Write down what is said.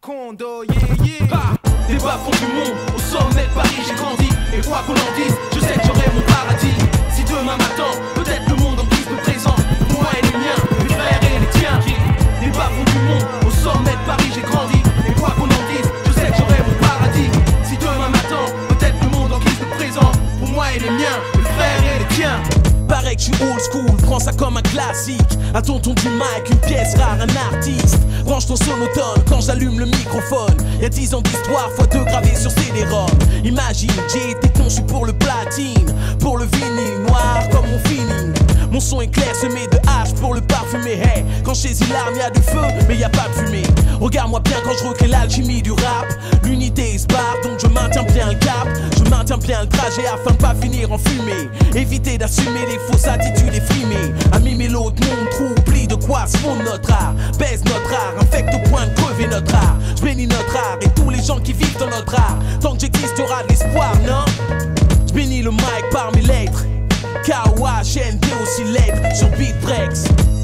Macondo, yeah, yeah. Des bas-fonds du monde, au sommet de Paris j'ai grandi. Et quoi qu'on en dise, je sais que j'aurai mon paradis. Si demain m'attend, peut-être le monde en guise de présent. Moi et les miens, mes frères et les tiens. Des bas-fonds du monde, au sommet de Paris j'ai grandi. Et quoi qu'on en dise, je sais que j'aurai mon paradis. Si demain m'attend, peut-être le monde en guise de présent. Pour moi et les miens, mes frères et les tiens. Pareil que je suis old school, prends ça comme un classique. Un tonton du mic, une pièce rare, un artiste. Branche ton sonotone quand j'allume le microphone. Y'a 10 ans d'histoire, x2 gravé sur CD-ROM. Imagine, j'ai été conçu pour le platine, pour le vinyle noir comme mon feeling. Mon son est clair, semé de hache pour le parfumer. Hey, quand je saisis l'arme, y'a du feu, mais y'a pas de fumée. Regarde-moi bien quand je recrée l'alchimie du rap. L'unité se barre, donc je maintiens bien le cap. Je maintiens bien le trajet afin de pas finir en fumée. Éviter d'assumer les fausses attitudes effrimées. À mimer l'autre monde, trop oublie de quoi se fonde notre art. Baise notre art, infecte au point de crever notre art. Je bénis notre art et tous les gens qui vivent dans notre art. Tant que j'existe, y'aura de l'espoir, non? Je bénis le mic par mes lettres. K-O-H-N-D aussi lettres sur Beat Breaks.